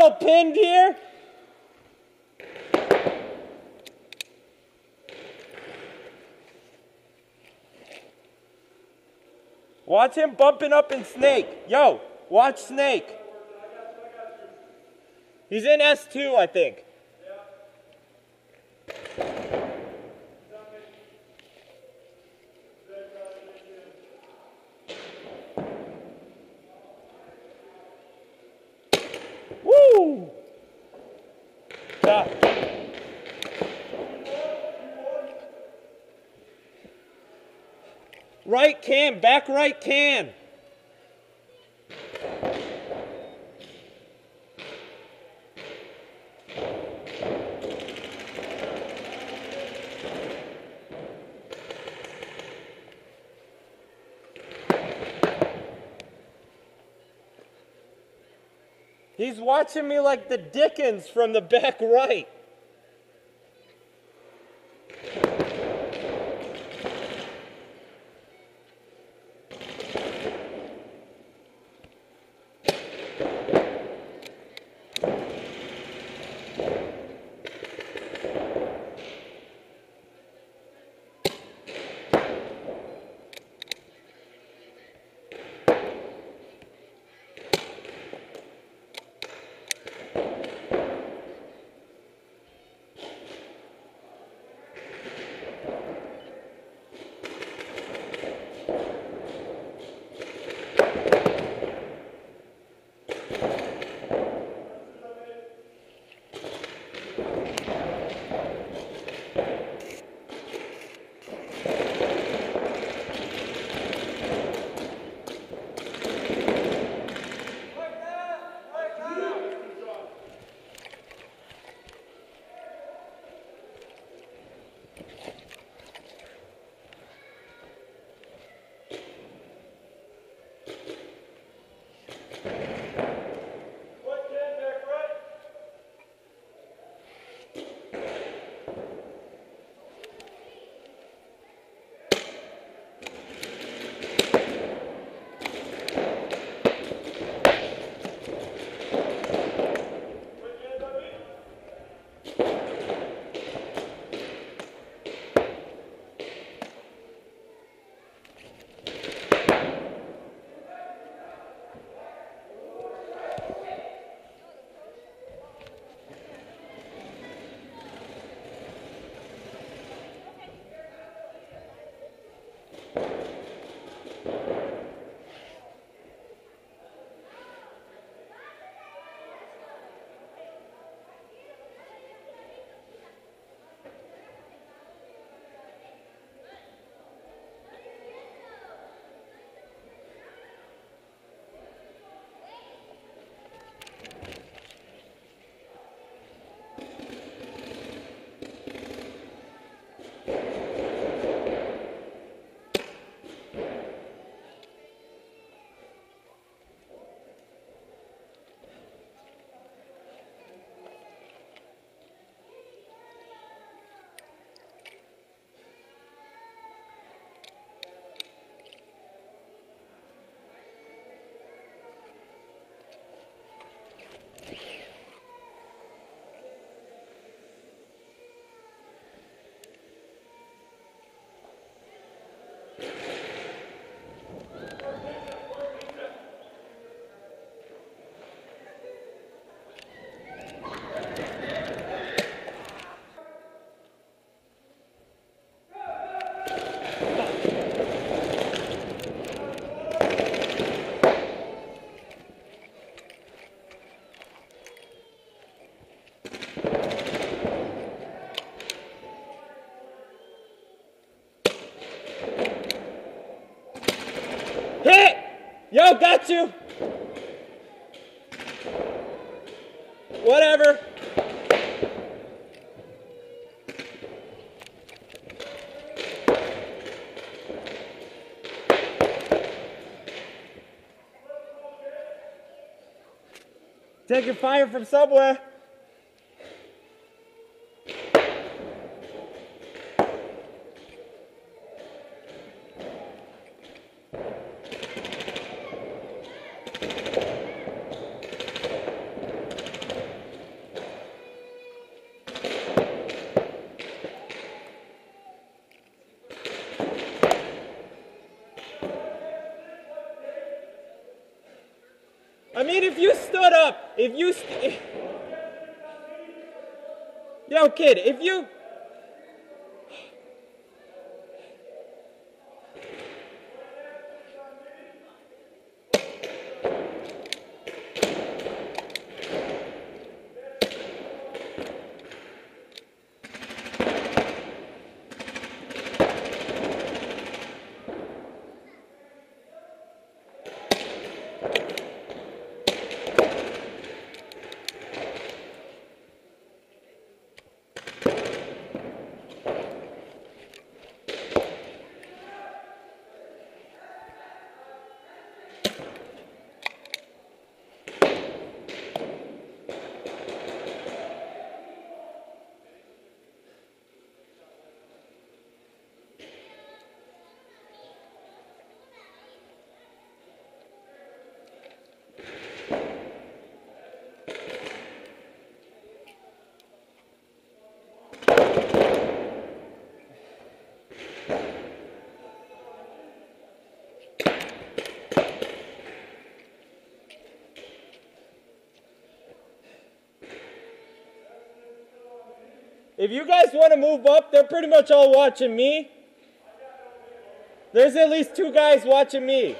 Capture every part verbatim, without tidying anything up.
little pinned here. Watch him bumping up in Snake. Yo, watch Snake. He's in S two, I think. Woo! Stop. Right can, back right can. He's watching me like the Dickens from the back right. Hit! Yo, got you! Whatever. Taking fire from somewhere. mean, if you stood up, if you... St Yo, kid, if you... If you guys want to move up, they're pretty much all watching me. There's at least two guys watching me.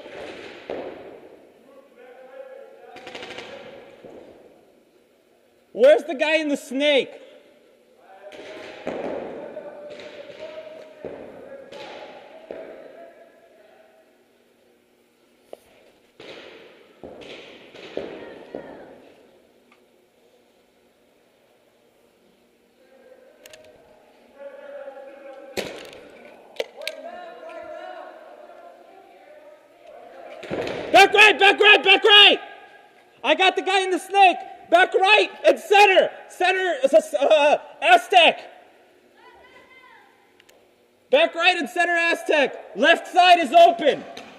Where's the guy in the snake? Back right, back right, back right! I got the guy in the snake. Back right and center. Center, uh, Aztec. Back right and center, Aztec. Left side is open.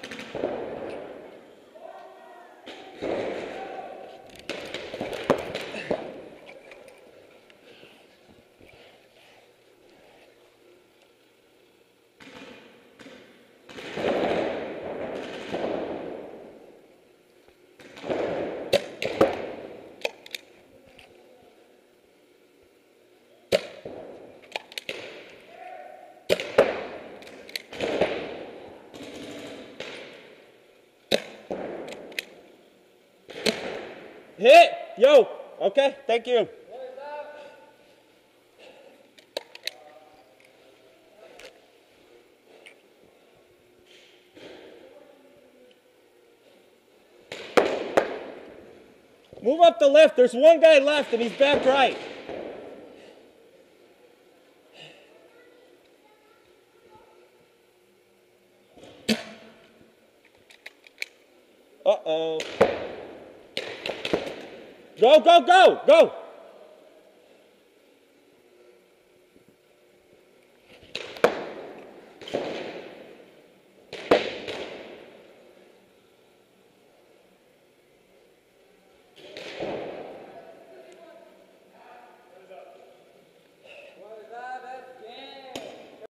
Hit! Yo! Okay, thank you. Move up the left. There's one guy left and he's back right. Uh-oh. Go, go, go, go!